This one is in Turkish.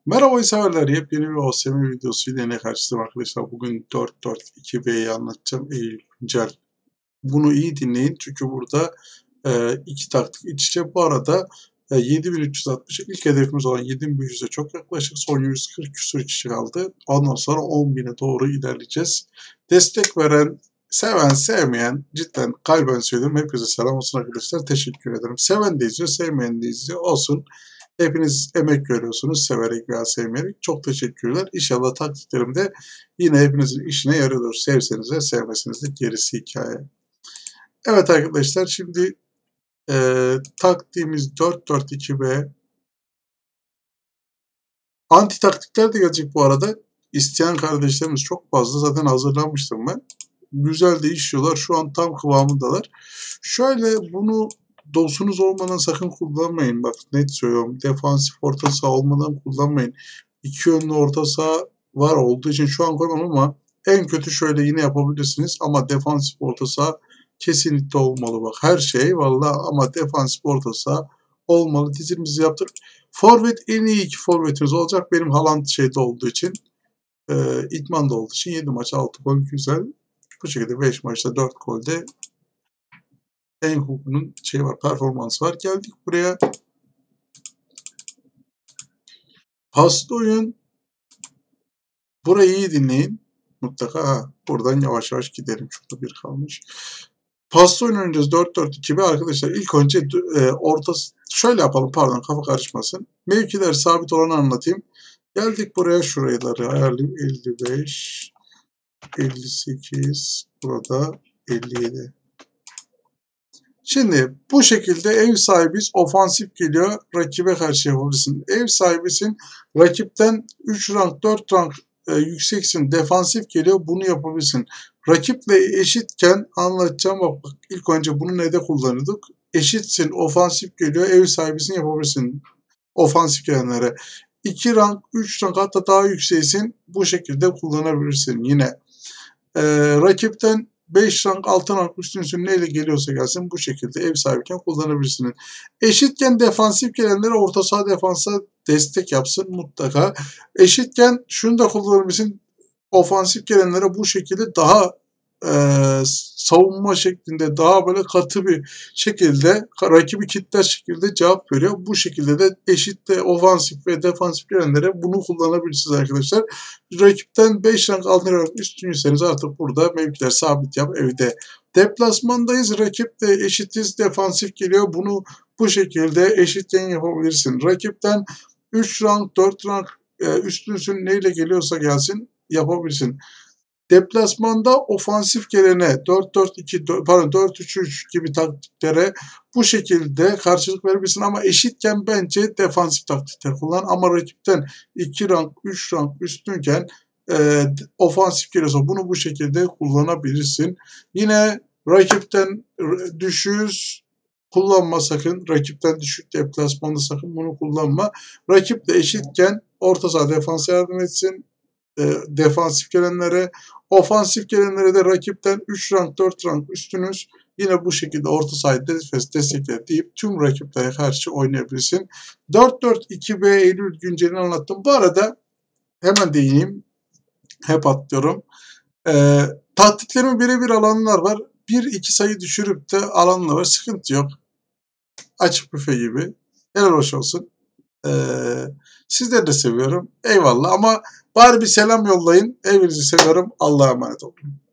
Merhaba severler, yepyeni bir OSM videosuyla yine karşınızdayım arkadaşlar. Bugün 4-4-2B'yi anlatacağım. Eylül güncel. Bunu iyi dinleyin çünkü burada iki taktik iç içe. Bu arada 7360 ilk hedefimiz olan 7500'e çok yaklaşık. Son 140 küsur kişi kaldı. Ondan sonra 10.000'e doğru ilerleyeceğiz. Destek veren, seven, sevmeyen, cidden kalben söylüyorum. Hepinize selam olsun arkadaşlar. Teşekkür ederim. Seven de izliyor, sevmeyen de izliyor. Olsun. Hepiniz emek veriyorsunuz severek veya sevmeyerek. Çok teşekkürler. İnşallah taktiklerim de yine hepinizin işine yarıyordur. Sevseniz de sevmeseniz de gerisi hikaye. Evet arkadaşlar, şimdi taktiğimiz 4-4-2B. Anti taktikler de gelecek bu arada. İsteyen kardeşlerimiz çok fazla. Zaten hazırlanmıştım ben. Güzel de işliyorlar. Şu an tam kıvamındalar. Şöyle bunu dosunuz olmadan sakın kullanmayın. Bak net söylüyorum. Defansif orta saha olmadan kullanmayın. İki yönlü orta saha var olduğu için şu an koymam ama en kötü şöyle yine yapabilirsiniz. Ama defansif orta saha kesinlikle olmalı. Bak her şey vallahi ama defansif orta saha olmalı. Dizimizi yaptık. Forvet en iyi iki forvetimiz olacak. Benim Haaland şeyde olduğu için İtman'da olduğu için 7 maç 6 gol güzel. Bu şekilde 5 maçta 4 golde Enkuku'nun şey var, performansı var. Geldik buraya. Paslı oyun. Burayı iyi dinleyin. Mutlaka buradan yavaş yavaş gidelim. Şurada bir kalmış. Paslı oyun oynayacağız 4-4-2 ve arkadaşlar ilk önce orta şöyle yapalım, pardon kafa karışmasın. Mevkiler sabit olanı anlatayım. Geldik buraya, şuraları ayarlayayım. 55 58 burada 57. Şimdi bu şekilde ev sahibiz, ofansif geliyor, rakibe karşı yapabilirsin. Ev sahibisin, rakipten 3 rank 4 rank yükseksin, defansif geliyor, bunu yapabilirsin. Rakiple eşitken anlatacağım, bak ilk önce bunu ne de kullanırdık. Eşitsin, ofansif geliyor, ev sahibisin, yapabilirsin ofansif gelenlere. 2 rank 3 rank hatta daha yükseksin, bu şekilde kullanabilirsin yine. Rakipten 5 rank 6 rank üstünsün, neyle geliyorsa gelsin bu şekilde ev sahibiyken kullanabilirsiniz. Eşitken defansif gelenlere orta saha defansa destek yapsın mutlaka. Eşitken şunu da kullanabilirsin. Ofansif gelenlere bu şekilde daha savunma şeklinde daha böyle katı bir şekilde rakibi kitler şekilde cevap veriyor. Bu şekilde de eşitte ofansif ve defansif gelenlere bunu kullanabilirsiniz arkadaşlar. Rakipten 5 rank 6 rank üstünüyseniz artık burada mevkiler sabit yap evde. Deplasmandayız. Rakip de eşitiz. Defansif geliyor. Bunu bu şekilde eşitken yapabilirsin. Rakipten 3 rank 4 rank üstünsün, neyle geliyorsa gelsin yapabilirsin. Deplasmanda ofansif gelene 4-4-2 pardon 4-3-3 gibi taktiklere bu şekilde karşılık verebilirsin ama eşitken bence defansif taktikler kullan ama rakipten 2 rank 3 rank üstünken ofansif geliyorsa bunu bu şekilde kullanabilirsin. Yine rakipten düşüğüz kullanma sakın. Rakipten düşük deplasmanda sakın bunu kullanma. Rakiple eşitken orta saha defansa yardım etsin. Defansif gelenlere, ofansif gelenlere de rakipten 3 rank 4 rank üstünüz. Yine bu şekilde orta sahayı destekler deyip tüm rakiplere karşı oynayabilirsin. 4-4-2B Eylül güncelini anlattım. Bu arada hemen değineyim. Hep atlıyorum. Taktiklerimi birebir alanlar var. 1-2 sayı düşürüp de alanlar var. Sıkıntı yok. Açık büfe gibi. Helal hoş olsun. Sizleri de seviyorum. Eyvallah ama bari bir selam yollayın. Hepinizi seviyorum. Allah'a emanet olun.